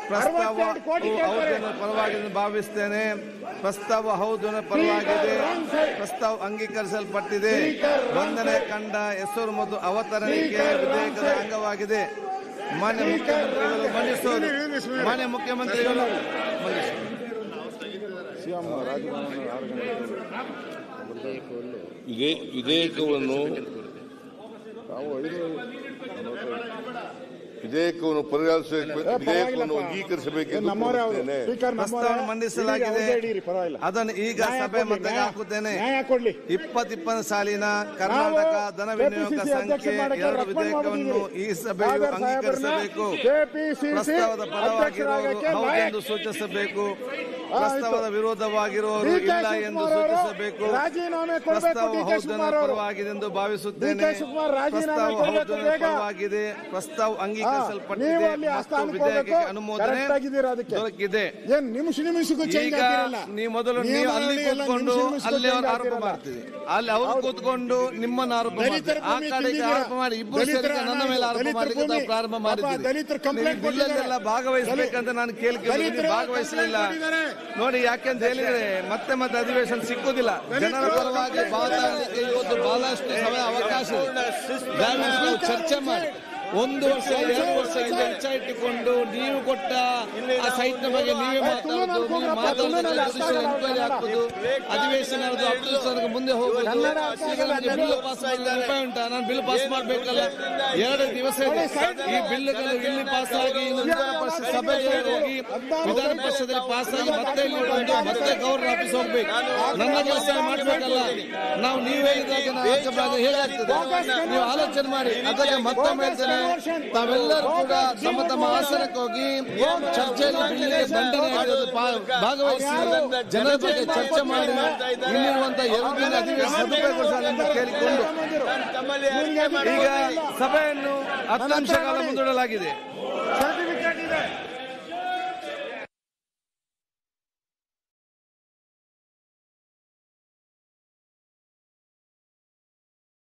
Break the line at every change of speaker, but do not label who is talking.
ಪ್ರಸ್ತಾವ ಹೌದು ಪರವಾಗಿ ಭಾವಿಸುತ್ತೇನೆ. ಪ್ರಸ್ತಾವ ಹೌದು ಪರವಾಗಿದೆ. ಪ್ರಸ್ತಾವ ಅಂಗೀಕರಿಸಲ್ಪಟ್ಟಿದೆ. ವಂದನೆ ಕಂಡ ಹೆಸರು ಮತ್ತು ಅವತರಣಿಕೆ ವಿಧೇಯಕದ ಅಂಗವಾಗಿದೆ. ಮಾನ್ಯ ಮುಖ್ಯಮಂತ್ರಿಗಳು ಮಂಡಿಸೋದು. ಮಾನ್ಯ ಮುಖ್ಯಮಂತ್ರಿಗಳು
ವಿಧೇಯಕವನ್ನು ವಿಧೇಯಕವನ್ನು ಅಂಗೀಕರಿಸಬೇಕೆಂದು
ಪ್ರಸ್ತಾವ ಮಂಡಿಸಲಾಗಿದೆ. ಅದನ್ನು ಈಗ ಸಭೆ ಮತಕ್ಕೆ ಹಾಕುತ್ತೇನೆ. 2020 ಸಾಲಿನ ಕರ್ನಾಟಕ ಧನ ವಿನಿಯೋಗ ಸಂಖ್ಯೆ 2 ವಿಧೇಯಕವನ್ನು ಈ ಸಭೆಯು ಅಂಗೀಕರಿಸಬೇಕು. ಪ್ರಸ್ತಾವದ ಪರವಾಗಿರುವವರು ಹೌದೆಂದು ಸೂಚಿಸಬೇಕು. ಪ್ರಸ್ತಾವದ ವಿರೋಧವಾಗಿರುವವರು ಇಲ್ಲ ಎಂದು ಸೂಚಿಸಬೇಕು. ಪ್ರಸ್ತಾವ ಹೌದನ್ನು ಪರವಾಗಿದೆ ಎಂದು ಭಾವಿಸುತ್ತೇನೆ. ಪ್ರಸ್ತಾವ ಹೌದನ್ನು ಪರವಾಗಿದೆ. ಪ್ರಸ್ತಾವ ಅಂಗೀಕರಿಸಲ್ಪಟ್ಟಿದೆ ಮತ್ತು ವಿಧೇಯಕಕ್ಕೆ ಅನುಮೋದನೆ ದೊರಕಿದೆ. ಈಗ ನೀವು ಮೊದಲು ನೀವು ಅಲ್ಲಿ ಕೂತ್ಕೊಂಡು ಅಲ್ಲಿ ಅವರು ಆರೋಪ ಮಾಡ್ತೀವಿ, ಅಲ್ಲಿ ಅವರು ಕೂತ್ಕೊಂಡು ನಿಮ್ಮನ್ನು ಆರೋಪ ಮಾಡ್ತೀವಿ, ಆ ಕಡೆಗೆ ಆರೋಪ ಮಾಡಿ ಇಬ್ಬರು ಸೇರಿ ನನ್ನ ಮೇಲೆ ಆರೋಪ ಮಾಡಲಿಕ್ಕೆ ನಾವು ಪ್ರಾರಂಭ ಮಾಡಿದ್ದೀವಿ. ಬಿಲ್ಲಲ್ಲೆಲ್ಲ ಭಾಗವಹಿಸಬೇಕಂತ ನಾನು ಕೇಳ್ತೀನಿ, ಭಾಗವಹಿಸಲಿಲ್ಲ ನೋಡಿ. ಯಾಕೆಂತ ಹೇಳಿದ್ರೆ ಮತ್ತೆ ಮತ್ತೆ ಅಧಿವೇಶನ ಸಿಕ್ಕುದಿಲ್ಲ. ಜನರ ಪರವಾಗಿ ಮಾತಾಡಲಿಕ್ಕೆ ಇವತ್ತು ಬಹಳಷ್ಟು ಸಮಯ ಅವಕಾಶ ಚರ್ಚೆ ಮಾಡಿ 1 ವರ್ಷ 2 ವರ್ಷದಿಂದ ಇಚ್ಛೆ ಇಟ್ಟುಕೊಂಡು ನೀವು ಕೊಟ್ಟ ಆ ಸೈಟ್ ನ ಬಗ್ಗೆ ನೀವೇ ಎನ್ಕ್ವೈರಿ ಹಾಕುದು, ಅಧಿವೇಶನ ಮುಂದೆ ಹೋಗುದು. ಬಿಲ್ ಪಾಸ್ ಉಪಾಯ ಉಂಟಾ? ನಾನು ಬಿಲ್ ಪಾಸ್ ಮಾಡ್ಬೇಕಲ್ಲ, 2 ದಿವಸ ಇದೆ. ಈ ಬಿಲ್ಗಳು ಇಲ್ಲಿ ಪಾಸ್ ಆಗಿ ವಿಧಾನ ಪರಿಷತ್ ಸಭೆಗೆ ಹೋಗಿ ವಿಧಾನ ಪರಿಷತ್ದಲ್ಲಿ ಪಾಸ್ ಆಗಿ ಮತ್ತೆ ಇಲ್ಲಿ ಬಂದು ಮತ್ತೆ ಗವರ್ನರ್ ಆಫೀಸ್ ಹೋಗ್ಬೇಕು. ನನ್ನ ಕೆಲಸ ಮಾಡ್ಬೇಕಲ್ಲ. ನಾವು ನೀವೇ ಇದ್ದಾಗ ಹೇಗಾಗ್ತದೆ? ನೀವು ಆಲೋಚನೆ ಮಾಡಿ. ಅದಕ್ಕೆ ಮತ್ತೊಮ್ಮೆ ಹೇಳ್ತೇನೆ, ತಾವೆಲ್ಲರೂ ಕೂಡ ತಮ್ಮ ತಮ್ಮ ಆಸನಕ್ಕೆ ಹೋಗಿ ಚರ್ಚೆಯಲ್ಲಿ ದಂಡನೆ ಭಾಗವಹಿಸಿ ಜನರ ಬಗ್ಗೆ ಚರ್ಚೆ ಮಾಡಿ ಇಲ್ಲಿರುವಂತಹ 2 ದಿನ ಅಧಿವೇಶನ ಸದುಪಯೋಗಗೊಳಿಸಲೆಂದು ಕೇಳಿಕೊಂಡು ಈಗ ಸಭೆಯನ್ನು 10 ನಿಮಿಷಗಳ ಮುಂದೂಡಲಾಗಿದೆ.